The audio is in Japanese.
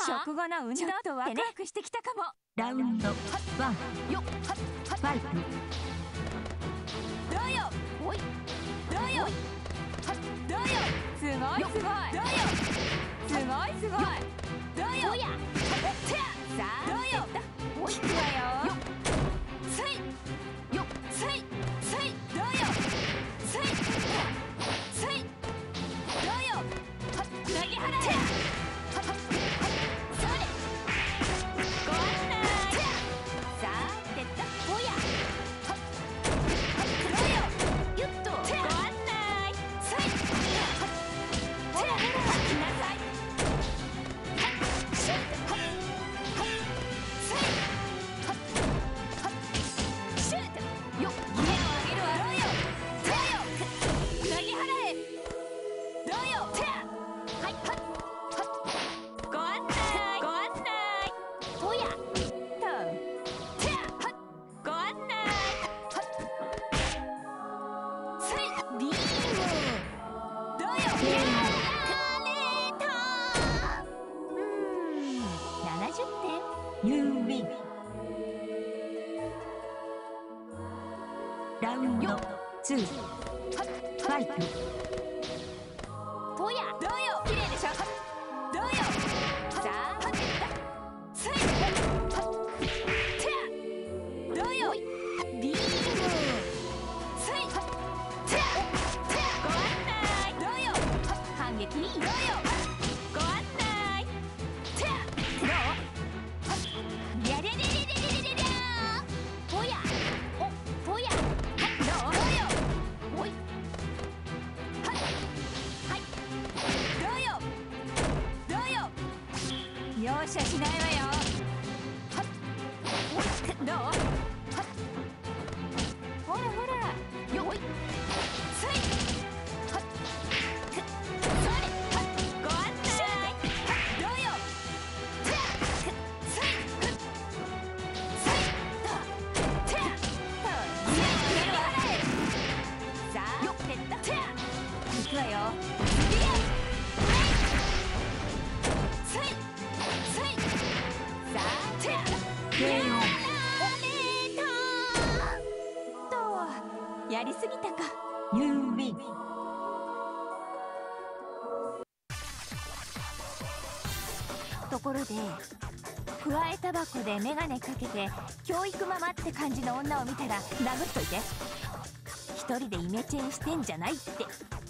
食後の運動とワクワクしてきたかも。 ラウンドワンよっファイト。 どうよおいどうよどうよすごいすごいどうよすごいすごいどうよさあどうよおいくわよついよついついどうよついついどうよ投げ払えそれご案内さあてったほやどうよゆっとご案内ついほらほら来なさいシュートついシュートよっギアを上げるわどうよどうよ投げ払えどうよはいはっご案内ご案内とやとはっご案内はっついビームどうよやられた70点ユーウィン。ラウンドツーファイト。 とやどうよ綺麗でしょどうよさあはってったついてやどうよビームついてやご案内どうよ反撃どうよご案内てやどうやれれれれれれれれとやおとやどうよおいはいはいどうよどうよ容赦しないわよはっおいどうはっほらほらよいついはっそれはっご案内はっどうよてやついついてやギアを上げるわさあよってったてや行くわよギアついついさあてやゲームオン。 とやりすぎたかユーウィン。 ところでくわえタバコでメガネかけて教育ママって感じの女を見たら殴っといて一人でイメチェンしてんじゃないって